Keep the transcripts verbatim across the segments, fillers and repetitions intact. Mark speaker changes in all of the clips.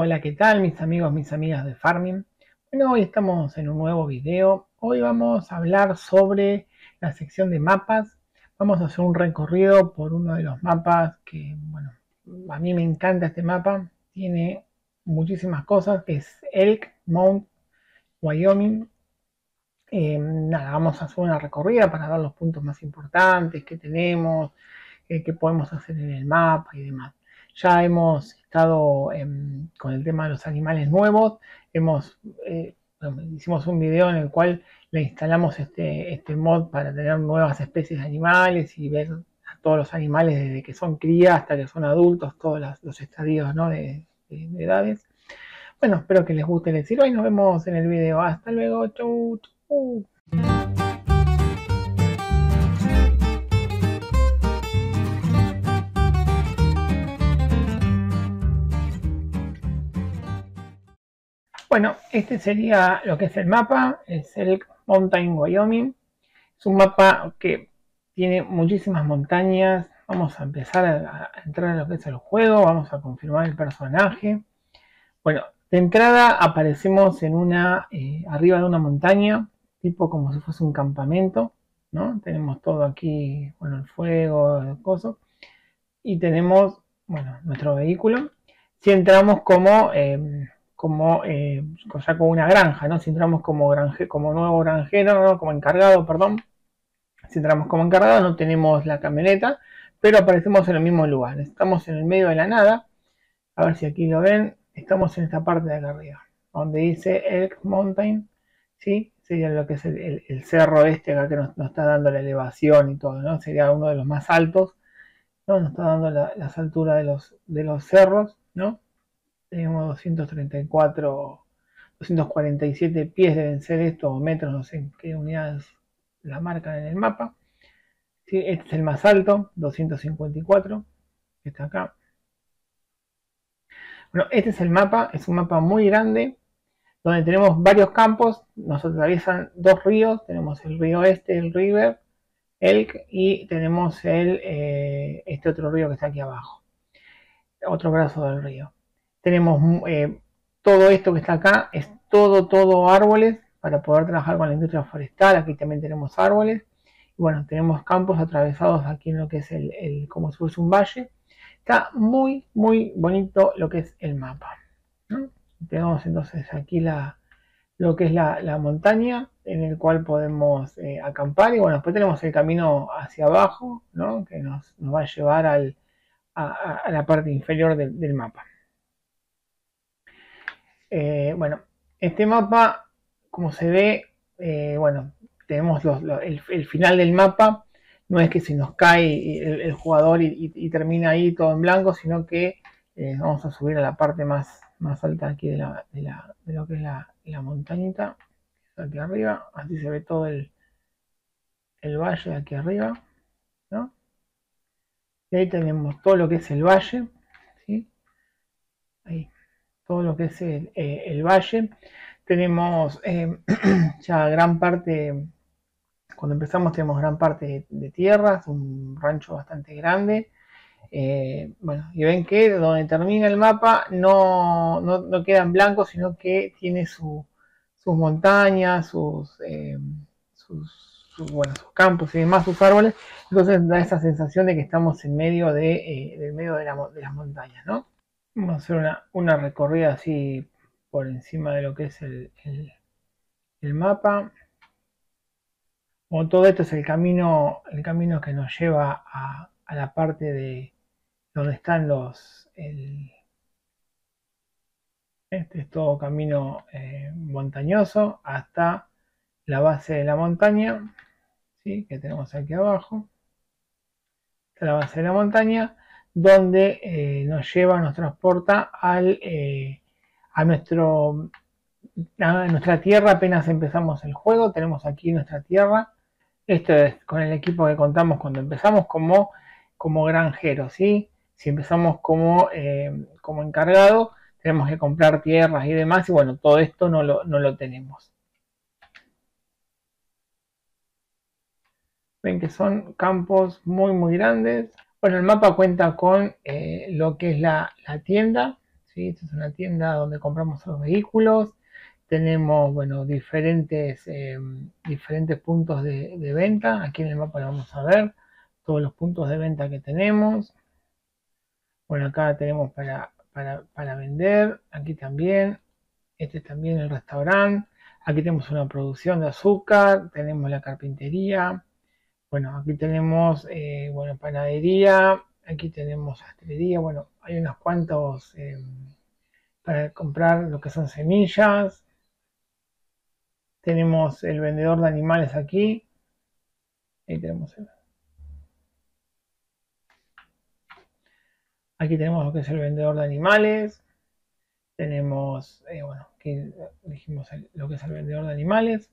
Speaker 1: Hola, ¿qué tal mis amigos, mis amigas de Farming? Bueno, hoy estamos en un nuevo video. Hoy vamos a hablar sobre la sección de mapas. Vamos a hacer un recorrido por uno de los mapas que, bueno, a mí me encanta este mapa. Tiene muchísimas cosas, que es Elk Mount, Wyoming. Eh, nada, vamos a hacer una recorrida para ver los puntos más importantes que tenemos, eh, qué podemos hacer en el mapa y demás. Ya hemos estado eh, con el tema de los animales nuevos, hemos, eh, hicimos un video en el cual le instalamos este, este mod para tener nuevas especies de animales y ver a todos los animales desde que son crías hasta que son adultos, todos los, los estadios, ¿no? de, de, de edades. Bueno, espero que les guste, les sirva y nos vemos en el video. Hasta luego, chau, chau. Bueno, este sería lo que es el mapa, es el Mountain Wyoming. Es un mapa que tiene muchísimas montañas. Vamos a empezar a, a entrar en lo que es el juego, vamos a confirmar el personaje. Bueno, de entrada aparecemos en una, eh, arriba de una montaña, tipo como si fuese un campamento, ¿no? Tenemos todo aquí, bueno, el fuego, el coso. Y tenemos, bueno, nuestro vehículo. Si entramos como... Eh, como eh, ya como una granja, ¿no? Si entramos como, granje, como nuevo granjero, ¿no? Como encargado, perdón. Si entramos como encargado no tenemos la camioneta, pero aparecemos en el mismo lugar. Estamos en el medio de la nada. A ver si aquí lo ven. Estamos en esta parte de acá arriba, donde dice Elk Mountain, ¿sí? Sería lo que es el, el, el cerro este acá que nos, nos está dando la elevación y todo, ¿no? Sería uno de los más altos, ¿no? Nos está dando la, las alturas de los, de los cerros, ¿no? Tenemos doscientos treinta y cuatro, doscientos cuarenta y siete pies deben ser estos, o metros, no sé en qué unidades la marcan en el mapa. ¿Sí? Este es el más alto, doscientos cincuenta y cuatro, que está acá. Bueno, este es el mapa, es un mapa muy grande, donde tenemos varios campos, nos atraviesan dos ríos, tenemos el río este, el River, Elk, y tenemos el, eh, este otro río que está aquí abajo, otro brazo del río. Tenemos eh, todo esto que está acá, es todo, todo árboles para poder trabajar con la industria forestal. Aquí también tenemos árboles. Y bueno, tenemos campos atravesados aquí en lo que es el, el como si fuese un valle. Está muy, muy bonito lo que es el mapa, ¿no? Tenemos entonces aquí la, lo que es la, la montaña en el cual podemos eh, acampar. Y bueno, después tenemos el camino hacia abajo, ¿no? Que nos, nos va a llevar al, a, a la parte inferior del, del mapa. Eh, bueno, este mapa, como se ve, eh, bueno, tenemos los, los, el, el, final del mapa. No es que se nos cae el, el jugador y, y, y, termina ahí todo en blanco, sino que eh, vamos a subir a la parte más, más alta aquí de, la, de, la, de lo que es la, la montañita, aquí arriba. Así se ve todo el, el valle de aquí arriba, ¿no? Y ahí tenemos todo lo que es el valle, ¿sí? Ahí, todo lo que es el, eh, el valle. Tenemos eh, ya gran parte, cuando empezamos tenemos gran parte de, de tierras, un rancho bastante grande. Eh, bueno, y ven que donde termina el mapa no, no, no queda en blanco, sino que tiene su, sus montañas, sus, eh, sus, sus, bueno, sus campos y demás, sus árboles. Entonces da esa sensación de que estamos en medio de, eh, del medio de, la, de las montañas, ¿no? Vamos a hacer una, una recorrida así por encima de lo que es el, el, el mapa. Bueno, todo esto es el camino, el camino que nos lleva a, a la parte de donde están los... El, este es todo camino eh, montañoso hasta la base de la montaña, ¿sí? Que tenemos aquí abajo. Hasta la base de la montaña, donde eh, nos lleva, nos transporta al, eh, a nuestro... A nuestra tierra. Apenas empezamos el juego, tenemos aquí nuestra tierra. Esto es con el equipo que contamos cuando empezamos como, como granjeros, ¿sí? Si empezamos como, eh, como encargado, tenemos que comprar tierras y demás, y bueno, todo esto no lo, no lo tenemos. Ven que son campos muy, muy grandes. Bueno, el mapa cuenta con eh, lo que es la, la tienda, ¿sí? Esta es una tienda donde compramos los vehículos. Tenemos, bueno, diferentes, eh, diferentes puntos de, de venta. Aquí en el mapa lo vamos a ver todos los puntos de venta que tenemos. Bueno, acá tenemos para, para, para vender. Aquí también. Este es también el restaurante. Aquí tenemos una producción de azúcar. Tenemos la carpintería. Bueno, aquí tenemos, eh, bueno, panadería. Aquí tenemos sastrería. Bueno, hay unos cuantos eh, para comprar lo que son semillas. Tenemos el vendedor de animales aquí. Ahí tenemos el... Aquí tenemos lo que es el vendedor de animales. Tenemos, eh, bueno, aquí dijimos el, lo que es el vendedor de animales.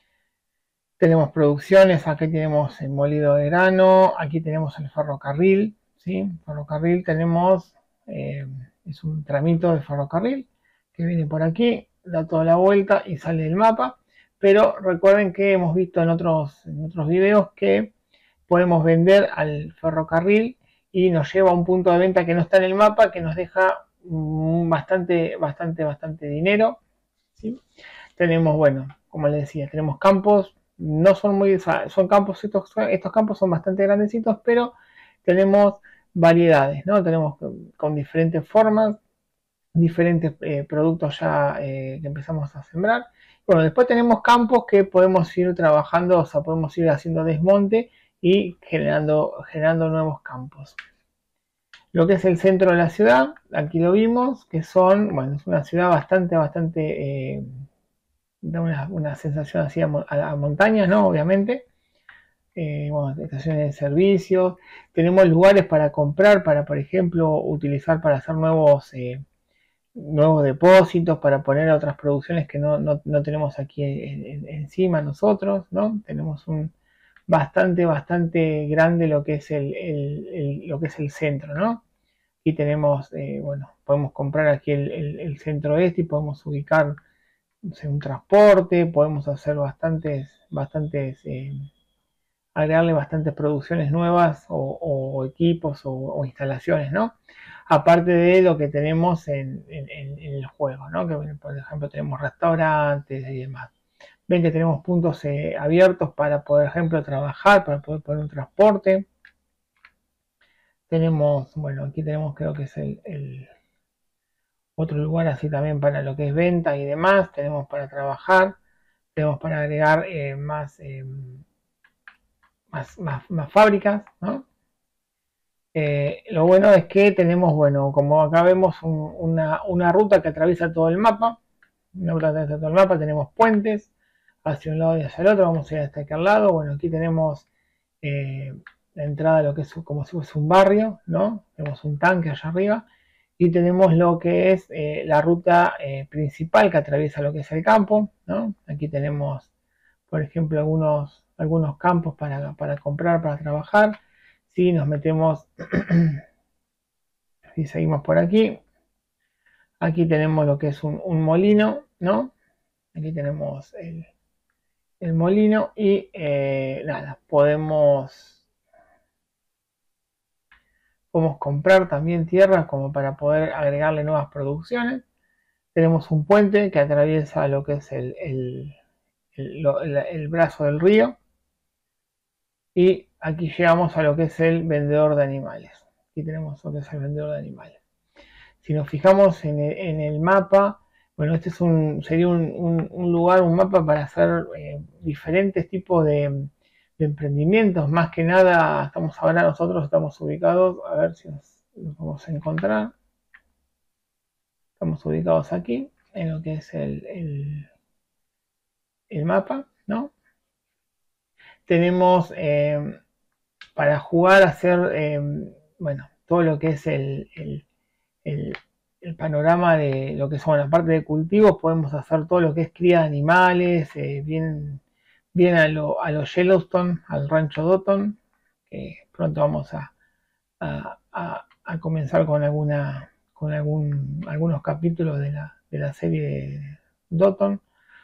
Speaker 1: Tenemos producciones, aquí tenemos el molido de grano, aquí tenemos el ferrocarril, ¿sí? Ferrocarril tenemos, eh, es un tramito de ferrocarril que viene por aquí, da toda la vuelta y sale del mapa. Pero recuerden que hemos visto en otros, en otros videos que podemos vender al ferrocarril y nos lleva a un punto de venta que no está en el mapa, que nos deja bastante, bastante, bastante dinero, ¿sí? Tenemos, bueno, como les decía, tenemos campos, no son muy, son campos, estos, estos campos son bastante grandecitos, pero tenemos variedades, ¿no? Tenemos con, con diferentes formas, diferentes eh, productos ya eh, que empezamos a sembrar. Bueno, después tenemos campos que podemos ir trabajando, o sea, podemos ir haciendo desmonte y generando, generando nuevos campos. Lo que es el centro de la ciudad, aquí lo vimos, que son, bueno, es una ciudad bastante, bastante, eh, da una, una sensación así a, a, a montañas, ¿no? Obviamente. Eh, bueno, estaciones de servicios. Tenemos lugares para comprar, para, por ejemplo, utilizar para hacer nuevos, eh, nuevos depósitos, para poner otras producciones que no, no, no tenemos aquí en, en, encima nosotros, ¿no? Tenemos un bastante, bastante grande lo que es el, el, el lo que es el centro, ¿no? Aquí tenemos, eh, bueno, podemos comprar aquí el, el, el centro este y podemos ubicar, no sé, un transporte, podemos hacer bastantes, bastantes, eh, agregarle bastantes producciones nuevas o, o equipos o, o, instalaciones, ¿no? Aparte de lo que tenemos en, en, en el juego, ¿no? Que por ejemplo tenemos restaurantes y demás. Ven que tenemos puntos eh, abiertos para, por ejemplo, trabajar, para poder poner un transporte. Tenemos, bueno, aquí tenemos creo que es el, el otro lugar así también para lo que es venta y demás. Tenemos para trabajar, tenemos para agregar eh, más, eh, más, más, más fábricas, ¿no? Eh, lo bueno es que tenemos, bueno, como acá vemos un, una, una ruta que atraviesa todo el mapa, una ruta que atraviesa todo el mapa, tenemos puentes hacia un lado y hacia el otro, vamos a ir hasta aquel lado. Bueno, aquí tenemos eh, la entrada de lo que es como si fuese un barrio, ¿no? Tenemos un tanque allá arriba y tenemos lo que es eh, la ruta eh, principal que atraviesa lo que es el campo, ¿no? Aquí tenemos, por ejemplo, algunos, algunos campos para, para comprar, para trabajar. Si nos metemos, si seguimos por aquí, aquí tenemos lo que es un, un molino, ¿no? Aquí tenemos el, el molino y eh, nada, podemos, podemos comprar también tierras como para poder agregarle nuevas producciones. Tenemos un puente que atraviesa lo que es el, el, el, el, el brazo del río. Y aquí llegamos a lo que es el vendedor de animales. Aquí tenemos lo que es el vendedor de animales. Si nos fijamos en el, en el mapa, bueno, este es un, sería un, un, un lugar, un mapa para hacer eh, diferentes tipos de, de emprendimientos. Más que nada, estamos ahora nosotros estamos ubicados, a ver si nos, nos vamos a encontrar. Estamos ubicados aquí, en lo que es el, el, el mapa, ¿no? Tenemos eh, para jugar, hacer, eh, bueno, todo lo que es el, el, el, el panorama de lo que son la parte de cultivos. Podemos hacer todo lo que es cría de animales, eh, bien, bien a lo, a lo Yellowstone, al rancho Dotton, que pronto vamos a, a, a, a comenzar con alguna con algún, algunos capítulos de la, de la serie de Dotton.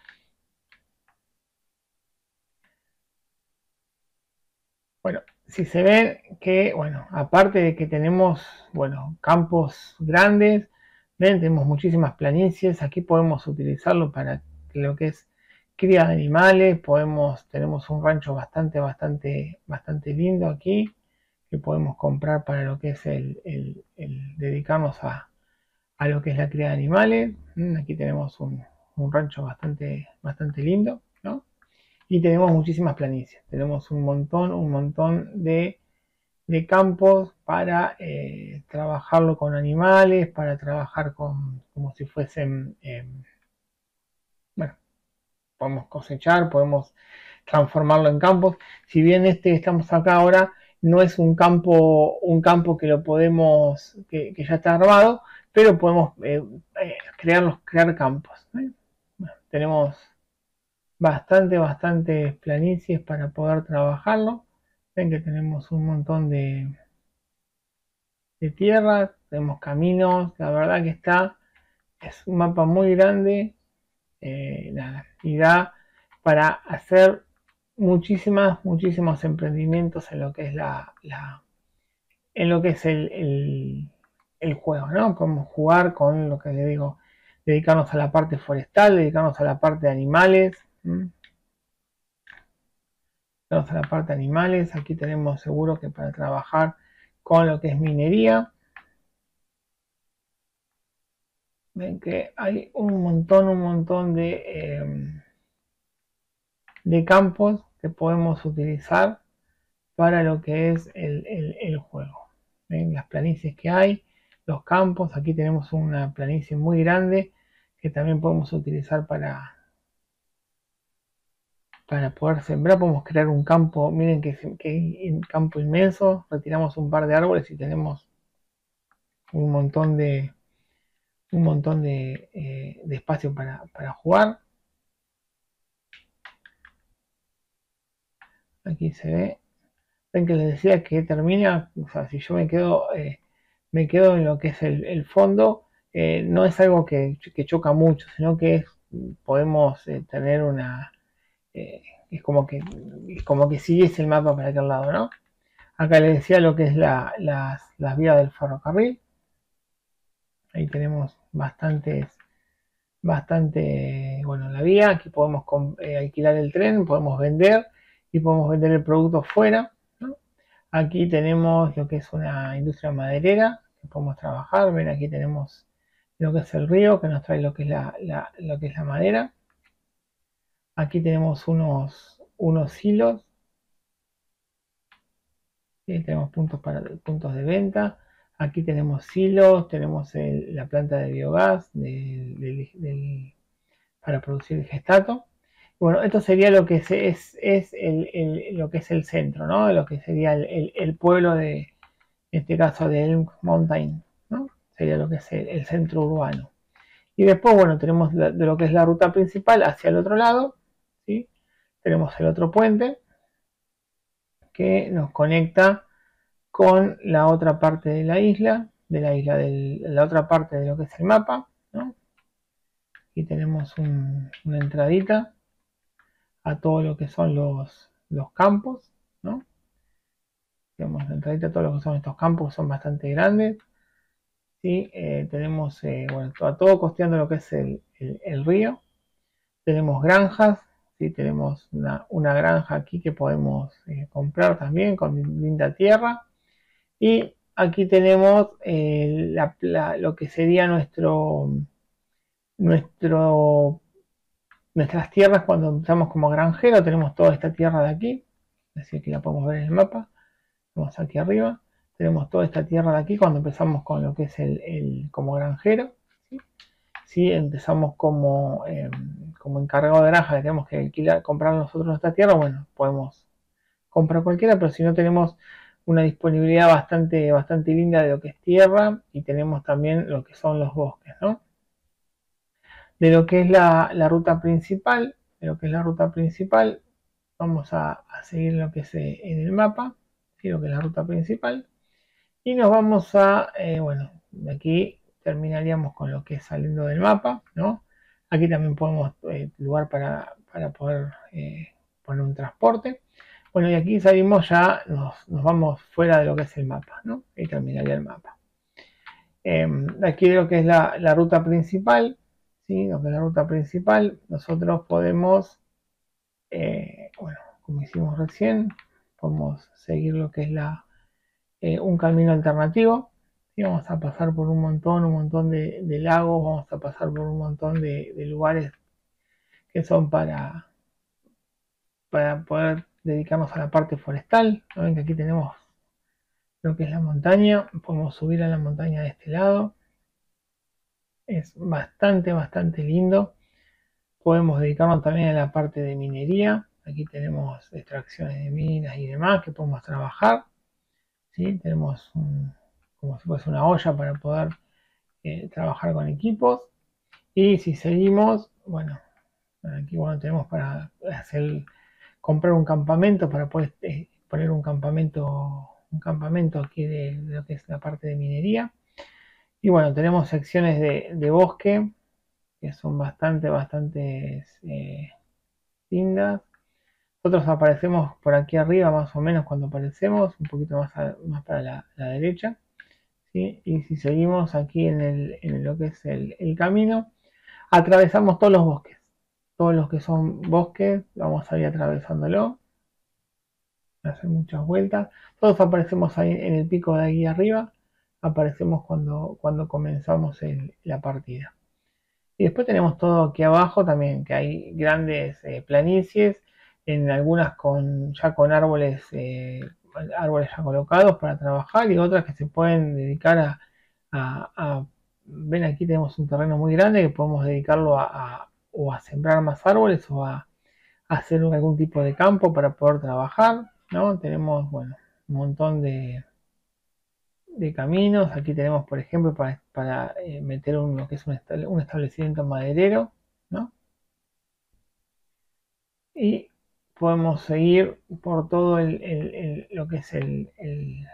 Speaker 1: Bueno, si se ven que, bueno, aparte de que tenemos, bueno, campos grandes, Ven, tenemos muchísimas planicies. Aquí podemos utilizarlo para lo que es cría de animales. Podemos, tenemos un rancho bastante, bastante, bastante lindo aquí que podemos comprar para lo que es el, el, el dedicarnos a, a lo que es la cría de animales. Mm, Aquí tenemos un, un rancho bastante, bastante lindo, ¿no? Y tenemos muchísimas planicies. Tenemos un montón, un montón de, de campos para eh, trabajarlo con animales, para trabajar con como si fuesen, eh, bueno, podemos cosechar, podemos transformarlo en campos. Si bien este que estamos acá ahora no es un campo, un campo que lo podemos, que, que ya está armado, pero podemos eh, eh, crearlos, crear campos. ¿eh? Bueno, tenemos bastante, bastante planicies para poder trabajarlo. Ven que tenemos un montón de, de tierra, tenemos caminos, la verdad que está, es un mapa muy grande, eh, nada, y da para hacer muchísimas, muchísimos emprendimientos en lo que es la, la en lo que es el, el, el juego, ¿no? Podemos jugar con lo que le digo, dedicarnos a la parte forestal, dedicarnos a la parte de animales, ¿m? Vamos a la parte de animales. Aquí tenemos seguro que para trabajar con lo que es minería. Ven que hay un montón, un montón de, eh, de campos que podemos utilizar para lo que es el, el, el juego. ¿Ven? Las planicies que hay, los campos. Aquí tenemos una planicie muy grande que también podemos utilizar para, para poder sembrar. Podemos crear un campo. Miren que, que un campo inmenso. Retiramos un par de árboles y tenemos un montón de, un montón de, eh, de espacio para, para jugar. Aquí se ve. Ven que les decía que termina, o sea, si yo me quedo, eh, me quedo en lo que es el, el fondo, eh, no es algo que, que, choca mucho, sino que es, podemos eh, tener una, eh, es como que, es como que sigues el mapa para aquel lado, ¿no? Acá les decía lo que es la, las, las vías del ferrocarril. Ahí tenemos bastantes bastante, bueno, la vía. Aquí podemos eh, alquilar el tren, podemos vender y podemos vender el producto fuera, ¿no? Aquí tenemos lo que es una industria maderera que podemos trabajar. Ven, aquí tenemos lo que es el río que nos trae lo que es la, la lo que es la madera. Aquí tenemos unos, unos hilos. ¿Sí? Tenemos puntos, para, puntos de venta. Aquí tenemos silos, tenemos el, la planta de biogás del, del, del, para producir el gestato. Bueno, esto sería lo que es, es, es el, el, lo que es el centro, ¿no? Lo que sería el, el, el pueblo de, en este caso, de Elm Mountain, ¿no? Sería lo que es el, el centro urbano. Y después, bueno, tenemos la, de lo que es la ruta principal hacia el otro lado, ¿sí? Tenemos el otro puente que nos conecta con la otra parte de la isla, de la isla, de la otra parte de lo que es el mapa, ¿no? Aquí tenemos un, una entradita a todo lo que son los, los campos, ¿no? Tenemos la entradita a todo lo que son estos campos, son bastante grandes. ¿Sí? Eh, tenemos, eh, bueno, a todo costeando lo que es el, el, el río. Tenemos granjas, ¿sí? Tenemos una, una granja aquí que podemos eh, comprar también con linda tierra. Y aquí tenemos eh, la, la, lo que sería nuestro, nuestro, nuestras tierras cuando empezamos como granjero. Tenemos toda esta tierra de aquí, así que la podemos ver en el mapa. Vamos aquí arriba, tenemos toda esta tierra de aquí cuando empezamos con lo que es el, el como granjero. ¿Sí? Si empezamos como, eh, como encargado de granja, tenemos que alquilar, comprar nosotros esta tierra, bueno, podemos comprar cualquiera, pero si no tenemos una disponibilidad bastante, bastante linda de lo que es tierra y tenemos también lo que son los bosques, ¿no? De lo que es la, la ruta principal, de lo que es la ruta principal, vamos a, a seguir lo que es eh, en el mapa, ¿sí? Lo que es la ruta principal. Y nos vamos a, eh, bueno, de aquí terminaríamos con lo que es saliendo del mapa, ¿no? Aquí también podemos, eh, lugar para, para poder eh, poner un transporte. Bueno, y aquí salimos ya, nos, nos vamos fuera de lo que es el mapa, ¿no? Y terminaría el mapa. Eh, aquí lo que es la, la ruta principal, ¿sí? Lo que es la ruta principal, nosotros podemos, eh, bueno, como hicimos recién, podemos seguir lo que es la, eh, un camino alternativo. Y vamos a pasar por un montón, un montón de, de lagos, vamos a pasar por un montón de, de lugares que son para, para poder dedicarnos a la parte forestal. Ven que aquí tenemos lo que es la montaña, podemos subir a la montaña de este lado. Es bastante, bastante lindo. Podemos dedicarnos también a la parte de minería. Aquí tenemos extracciones de minas y demás que podemos trabajar. ¿Sí? Tenemos un, como si fuese una olla para poder eh, trabajar con equipos. Y si seguimos, bueno, aquí bueno, tenemos para hacer, comprar un campamento para poder eh, poner un campamento, un campamento aquí de, de lo que es la parte de minería. Y bueno, tenemos secciones de, de bosque que son bastante, bastante eh, lindas. Nosotros aparecemos por aquí arriba más o menos cuando aparecemos, un poquito más, a, más para la, la derecha. ¿Sí? Y si seguimos aquí en, el, en lo que es el, el camino, atravesamos todos los bosques. Todos los que son bosques, vamos a ir atravesándolo. Hacer muchas vueltas. Todos aparecemos ahí en el pico de ahí arriba. Aparecemos cuando, cuando comenzamos el, la partida. Y después tenemos todo aquí abajo también, que hay grandes eh, planicies, en algunas con ya con árboles, eh, árboles ya colocados para trabajar y otras que se pueden dedicar a, a, a ven aquí tenemos un terreno muy grande que podemos dedicarlo a, a o a sembrar más árboles o a, a hacer algún tipo de campo para poder trabajar, ¿no? Tenemos, bueno, un montón de, de caminos. Aquí tenemos, por ejemplo, para, para eh, meter un, lo que es un, un establecimiento maderero, ¿no? Y podemos seguir por todo el, el, el, lo que es el, el,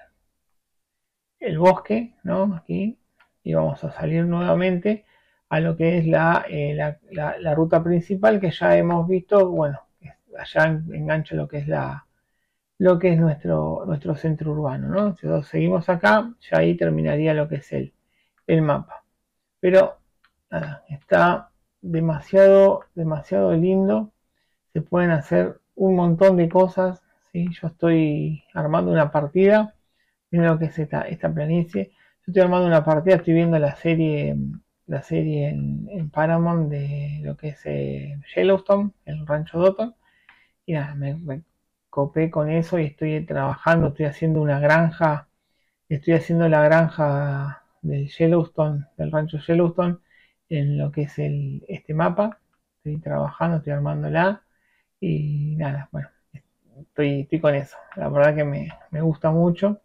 Speaker 1: el, bosque, ¿no? Aquí, y vamos a salir nuevamente a lo que es la, eh, la, la, la ruta principal que ya hemos visto, bueno, allá engancha lo que es la, lo que es nuestro, nuestro centro urbano, ¿no? Si seguimos acá, ya ahí terminaría lo que es el, el mapa. Pero nada, está demasiado, demasiado lindo. Se pueden hacer un montón de cosas. ¿Sí? Yo estoy armando una partida. Miren lo que es esta, esta planicie. Yo estoy armando una partida, estoy viendo la serie, la serie en, en Paramount de lo que es eh, Yellowstone, el rancho Dotton. Y nada, me copé con eso y estoy trabajando, estoy haciendo una granja, estoy haciendo la granja del Yellowstone, del rancho Yellowstone, en lo que es el, este mapa. Estoy trabajando, estoy armándola y nada, bueno, estoy, estoy con eso. La verdad que me, me gusta mucho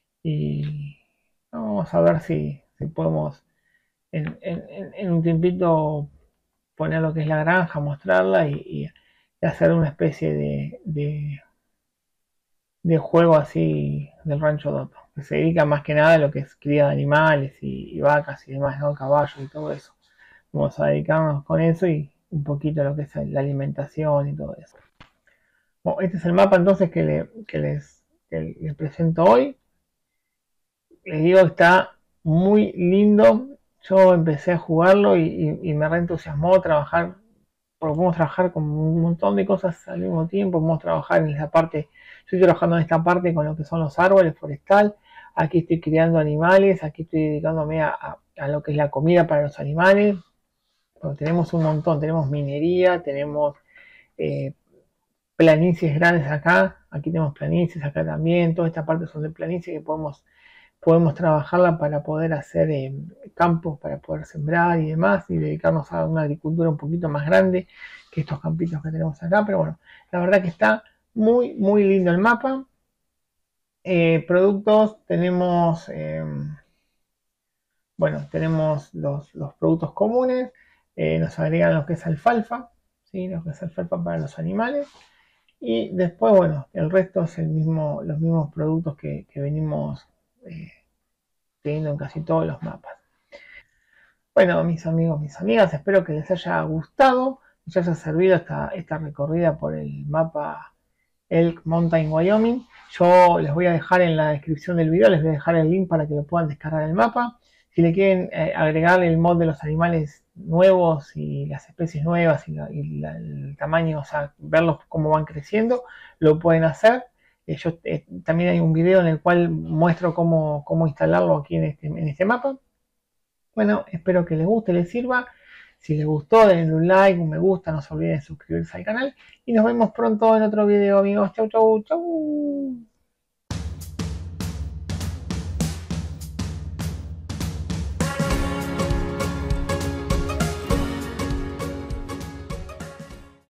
Speaker 1: y vamos a ver si, si podemos en, en, en, un tiempito poner lo que es la granja, mostrarla y, y hacer una especie de, de, de juego así del rancho Dotto, que se dedica más que nada a lo que es cría de animales y, y vacas y demás, ¿no? Caballos y todo eso. Vamos a dedicarnos con eso y un poquito a lo que es la alimentación y todo eso. Bueno, este es el mapa entonces que, le, que, les, que les presento hoy. Les digo que está muy lindo. Yo empecé a jugarlo y, y, y me reentusiasmó trabajar, porque podemos trabajar con un montón de cosas al mismo tiempo. Podemos trabajar en esta parte, yo estoy trabajando en esta parte con lo que son los árboles forestal. Aquí estoy criando animales, aquí estoy dedicándome a, a, a lo que es la comida para los animales. Bueno, tenemos un montón, tenemos minería, tenemos eh, planicies grandes acá, aquí tenemos planicies acá también, toda esta parte son de planicie que podemos, podemos trabajarla para poder hacer eh, campos, para poder sembrar y demás, y dedicarnos a una agricultura un poquito más grande que estos campitos que tenemos acá, pero bueno, la verdad que está muy, muy lindo el mapa. Eh, productos, tenemos, eh, bueno, tenemos los, los productos comunes, eh, nos agregan lo que es alfalfa, ¿sí? Lo que es alfalfa para los animales. Y después, bueno, el resto es el mismo, los mismos productos que, que venimos eh, teniendo en casi todos los mapas. Bueno, mis amigos, mis amigas, espero que les haya gustado, les haya servido esta, esta recorrida por el mapa Elk Mountain Wyoming. Yo les voy a dejar en la descripción del video, les voy a dejar el link para que lo puedan descargar el mapa. Si le quieren eh, agregar el mod de los animales nuevos y las especies nuevas y, la, y la, el tamaño, o sea, verlos cómo van creciendo, lo pueden hacer. Eh, yo, eh, también hay un video en el cual muestro cómo, cómo instalarlo aquí en este, en este mapa. Bueno, espero que les guste, les sirva. Si les gustó, denle un like, un me gusta, no se olviden de suscribirse al canal. Y nos vemos pronto en otro video, amigos. Chau, chau, chau.